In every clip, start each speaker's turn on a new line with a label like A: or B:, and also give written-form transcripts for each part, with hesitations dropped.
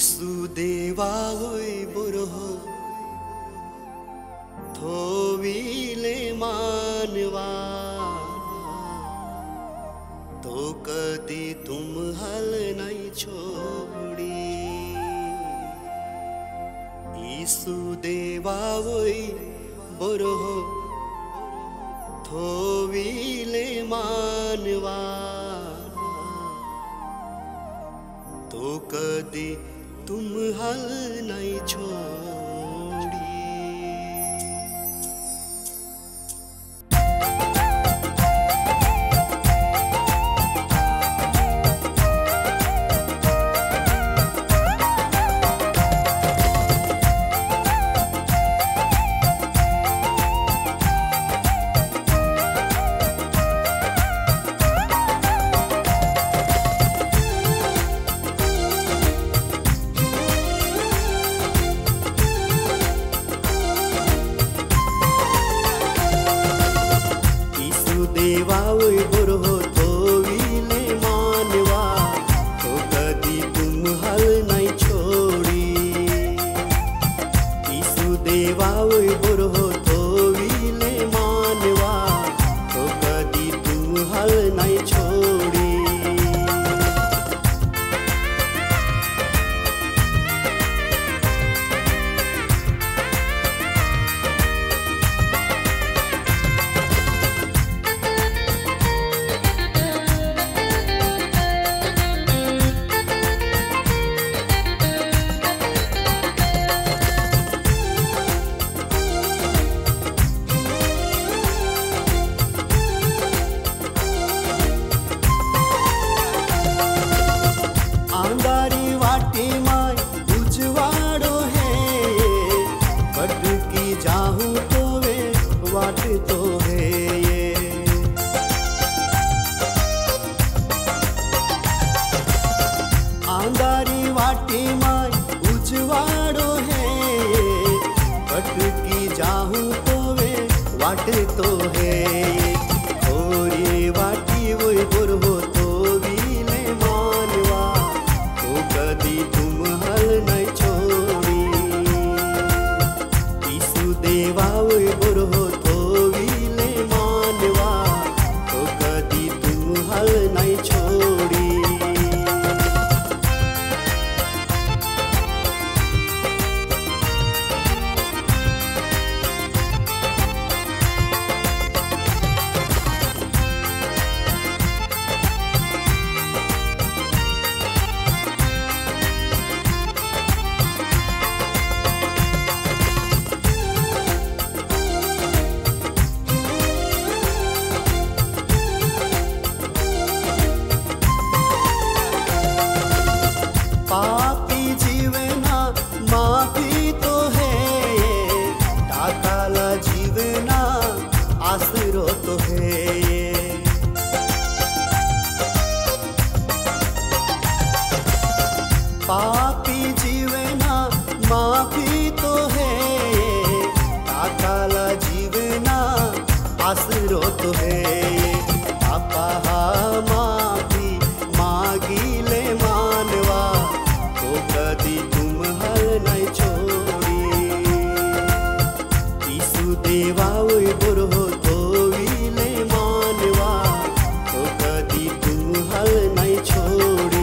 A: देवा होय बुरहो थोविले मानवा तो कदी तुम हल नहीं छोड़ी। ईसु देवा होय बुरहो थोविले मानवा तो कदी तुम हल नहीं छोड़ी। देवा होय बुरहो थोविले मानवा तो कदी तुम हल नहीं छोड़ी। ईसु देवा होय बुरहो थोविले मानवा तो कदी तुम हल नहीं छोड़ी। अंधारी वाटी माय उजवाड़ो है भटकी जाहूं तो वे वाट तो है ये। अंधारी वाटी माय उजवाड़ो है भटकी जाहूं तो वे वाट तो है ये। और ये वाटी वही बुरहो थोविले मानवा तो कदी तुम हल नहीं छोड़ी। ईसु देवा होय बुरहो थोविले मानवा तो कदी तुम हल नहीं छोड़ी। पापी जीवना माफी तो है ये टाकाला जीवना आसरो तो है ये। पापी जीवना माफी तो है ये टाकाला जीवना आसरो तो है ये। पापा माफी मागिले मानवा तो कदी तुम हल नहीं छोड़ी। ईसु देवा होय बुरहो थोविले मानवा तो कदी तुम हल नहीं छोड़ी।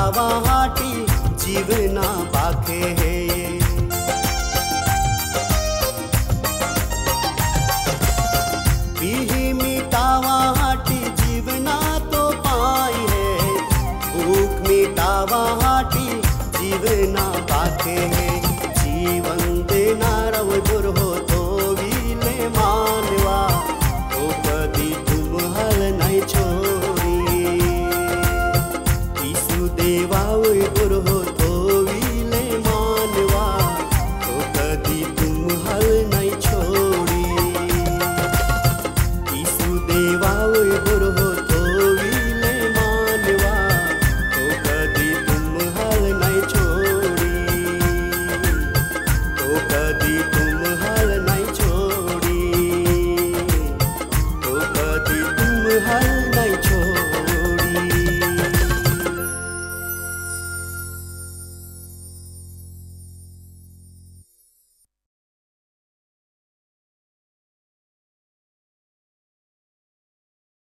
A: मिटावा हाटी जीवना बाखे है पीही मिटावा हाटी जीवना तो पाई है भूख मिटावा हाटी जीवना बाखे है जीवन देना रव गुर हो तो वीले मानवा तो कदी तुम हल नहीं छोड़